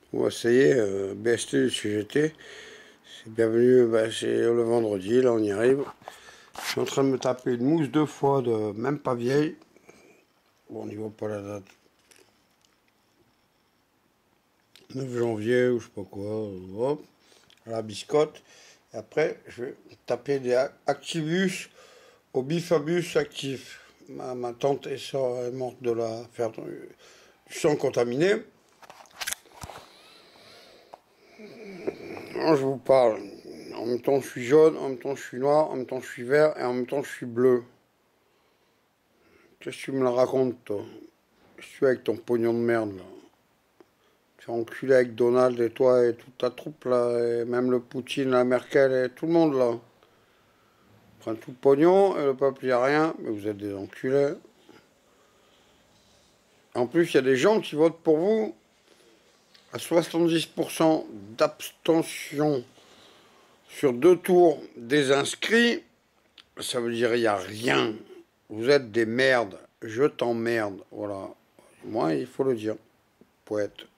Bon, ça y est, BST du CGT, c'est bienvenu, c'est le vendredi, là on y arrive. Je suis en train de me taper une mousse 2 fois, même pas vieille. Bon, on n'y voit pas la date. 9 janvier ou je sais pas quoi, hop, à la biscotte. Et après, je vais taper des Activus au Bifabus actif. Ma tante et soeur est morte de la faire du sang contaminé. Quand je vous parle, en même temps je suis jaune, en même temps je suis noir, en même temps je suis vert et en même temps je suis bleu. Qu'est-ce que tu me la racontes, toi? Je suis avec ton pognon de merde, là. Tu es enculé avec Donald et toi et toute ta troupe, là, et même le Poutine, la Merkel et tout le monde, là. Ils prennent tout le pognon et le peuple, il n'y a rien, mais vous êtes des enculés. En plus, il y a des gens qui votent pour vous à 70% d'abstention sur 2 tours des inscrits. Ça veut dire il n'y a rien. Vous êtes des merdes. Je t'emmerde. Voilà. Moi, il faut le dire. Poète.